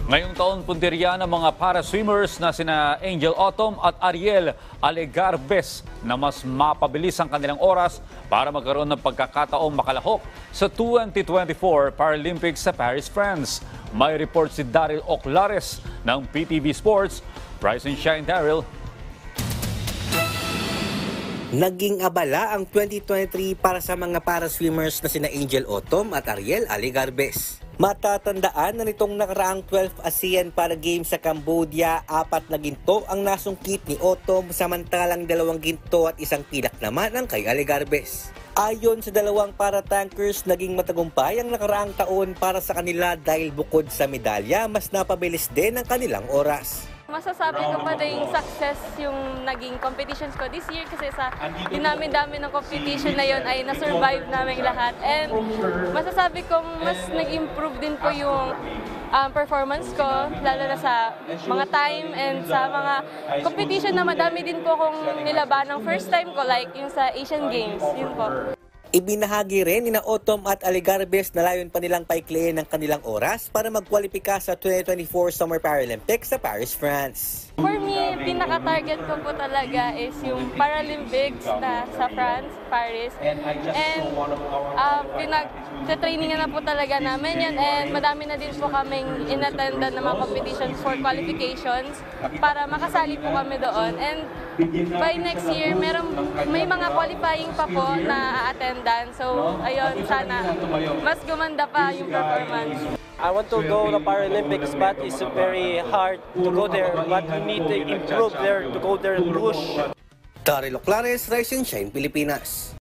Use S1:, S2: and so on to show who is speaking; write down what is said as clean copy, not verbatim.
S1: Ngayong taon, punteriya ng mga para-swimmers na sina Angel Autumn at Ariel Alegarbes na mas mapabilis ang kanilang oras para magkaroon ng pagkakataong makalahok sa 2024 Paralympics sa Paris, France. May report si Daryl Oclares ng PTV Sports. Rise and shine, Daryl.
S2: Naging abala ang 2023 para sa mga para-swimmers na sina Angel Autumn at Ariel Alegarbes. Matatandaan na nitong nakaraang 12th ASEAN Para Games sa Cambodia, 4 na ginto ang nasungkit ni Autumn samantalang 2 ginto at 1 pilak naman ang kay Alegarbes. Ayon sa dalawang para-tankers, naging matagumpay ang nakaraang taon para sa kanila dahil bukod sa medalya, mas napabilis din ang kanilang oras.
S3: Masasabi ko pa din success yung naging competitions ko this year kasi sa dinami-dami ng competition na yon ay na-survive namin lahat. And masasabi kong mas nag-improve din po yung performance ko, lalo na sa mga time and sa mga competition na madami din po akong nilaban ng first time ko like yung sa Asian Games, yun po.
S2: Ibinahagi rin ni Autumn at Alegarbes na layon pa nilang paikliin ang kanilang oras para magkwalipika sa 2024 Summer Paralympics sa Paris, France.
S3: For me, pinaka-target ko po talaga is yung Paralympics na sa France, Paris. And pinag-trainingan na po talaga namin yan and madami na din po kaming in-attendan ng mga competitions for qualifications para makasali po kami doon. And by next year, may mga qualifying pa po na a-attendan. So, ayun, sana mas gumanda pa yung performance.
S4: I want to go to Paralympics, but it's very hard to go there. But we need to improve there to go there and push.
S2: Daryl Oclares, Rise and Shine, Pilipinas.